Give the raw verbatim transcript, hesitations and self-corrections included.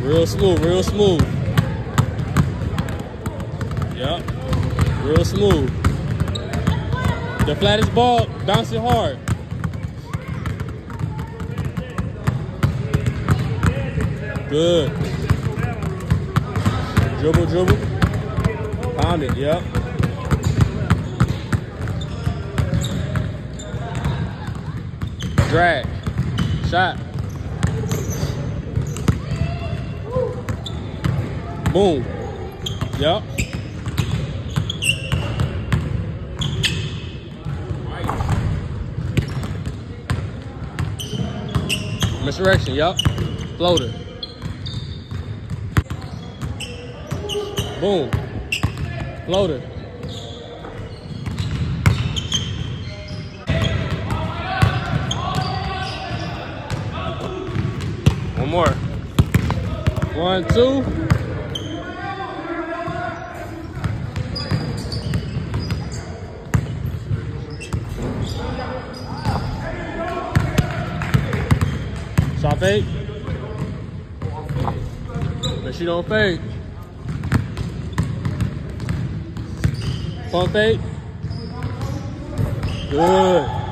Real smooth, real smooth. Yep. Real smooth. The flattest ball, bounce it hard. Good. Dribble, dribble. Pound it, yep. Drag. Shot. Boom. Yep. Misdirection, yep. Floater. Boom. Floater. One more. One, two. Shot fake. But she don't fake. Pump fake. Good.